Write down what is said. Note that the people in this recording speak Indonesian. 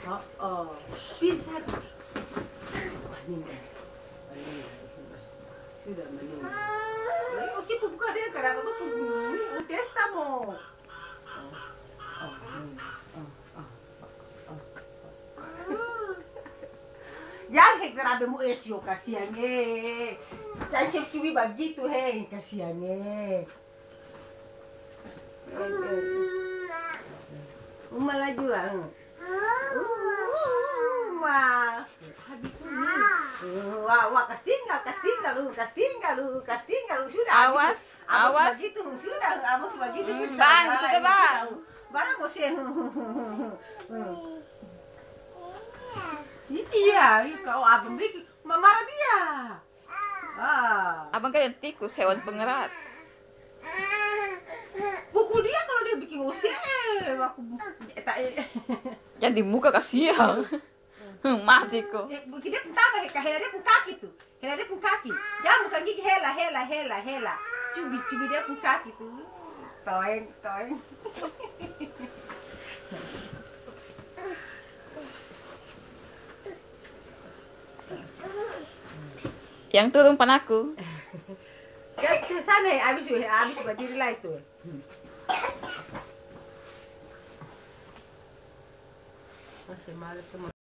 Oh, bisa tuh. Meninggal. Sudah meninggal. Oh, si buka dia karena aku testa mo. Jangan grabe mo esyo kasihan Jangan kiwi begitu kasihan Malaju lah. Wah, habis ini. Wah, kas tinggal lu. Sudah. Awas. Begitu, sudah. Abang begitu sudah. Bang, sudah bang. Barang kau sih. Iya, kau abang bikin marah dia. Abang kayak tikus, hewan pengerat. Pukul dia kalau dia bikin usia, aku Yang di muka kasihan. Mati kok. Dia pun tangan, dia pun kaki tuh. Dia pun kaki. Jangan bukan gigi hela. Cubi dia pun kaki tuh. Toeng. Yang turun panaku. Sana habis berdiri lah itu. Masih malu tuh.